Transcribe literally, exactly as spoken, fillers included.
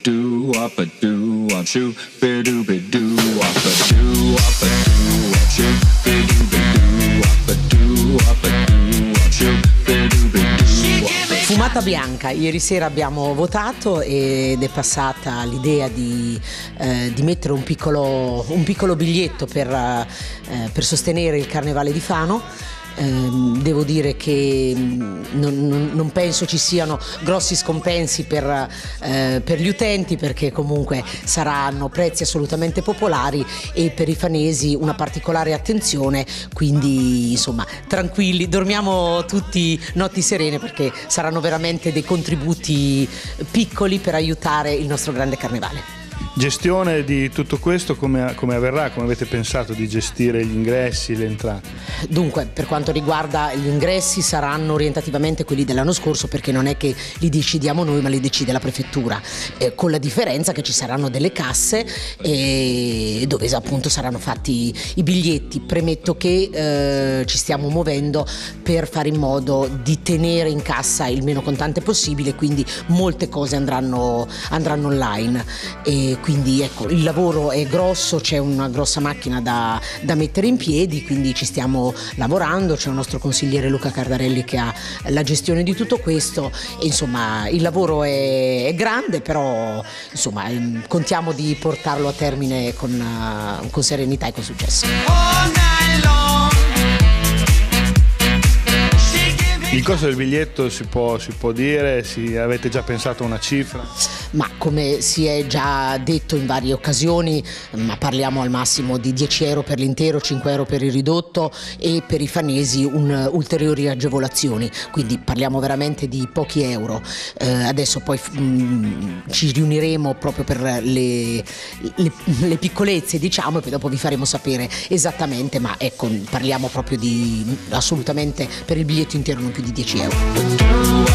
do up a do up shoo be do be do up a do up a do up shoo be do be do up a do up a do up shoo be do be do. Fumata bianca, ieri sera abbiamo votato ed è passata l'idea di, eh, di mettere un piccolo, un piccolo biglietto per, eh, per sostenere il Carnevale di Fano. Eh, devo dire che non, non, non penso ci siano grossi scompensi per, eh, per gli utenti, perché comunque saranno prezzi assolutamente popolari e per i fanesi una particolare attenzione, quindi insomma tranquilli, dormiamo tutti notti serene, perché saranno veramente dei contributi piccoli per aiutare il nostro grande carnevale. Gestione di tutto questo come, come avverrà? Come avete pensato di gestire gli ingressi, le entrate? Dunque, per quanto riguarda gli ingressi saranno orientativamente quelli dell'anno scorso, perché non è che li decidiamo noi ma li decide la prefettura, eh, con la differenza che ci saranno delle casse eh, dove appunto saranno fatti i biglietti. Premetto che eh, ci stiamo muovendo per fare in modo di tenere in cassa il meno contante possibile, quindi molte cose andranno, andranno online. E quindi ecco, il lavoro è grosso, c'è una grossa macchina da, da mettere in piedi, quindi ci stiamo lavorando, c'è il nostro consigliere Luca Cardarelli che ha la gestione di tutto questo e insomma il lavoro è, è grande, però insomma contiamo di portarlo a termine con, uh, con serenità e con successo. Il costo del biglietto si può, si può dire? Si, avete già pensato a una cifra? Ma come si è già detto in varie occasioni, ma parliamo al massimo di dieci euro per l'intero, cinque euro per il ridotto e per i fanesi un, ulteriori agevolazioni, quindi parliamo veramente di pochi euro. Eh, adesso poi mh, ci riuniremo proprio per le, le, le piccolezze, diciamo, e poi dopo vi faremo sapere esattamente, ma ecco, parliamo proprio di assolutamente per il biglietto intero non più di dieci euro.